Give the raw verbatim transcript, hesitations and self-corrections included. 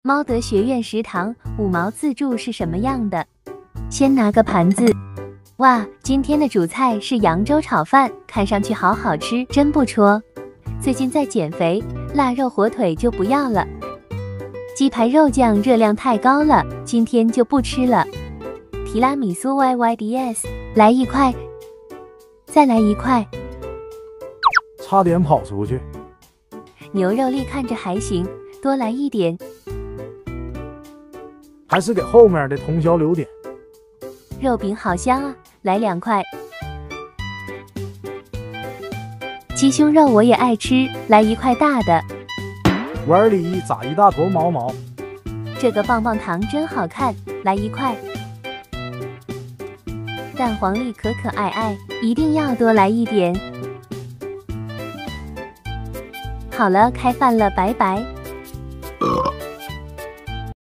猫德学院食堂五毛自助是什么样的？先拿个盘子。哇，今天的主菜是扬州炒饭，看上去好好吃，真不戳。最近在减肥，腊肉火腿就不要了。鸡排肉酱热量太高了，今天就不吃了。提拉米苏 Y Y D S， 来一块，再来一块。 差点跑出去。 牛肉粒看着还行，多来一点。 还是给后面的通宵留点。 肉饼好香啊，来两块。鸡胸肉我也爱吃，来一块大的。 碗里撒一大坨毛毛。 这个棒棒糖真好看，来一块。蛋黄粒可可爱爱，一定要多来一点。好了，开饭了，拜拜。呃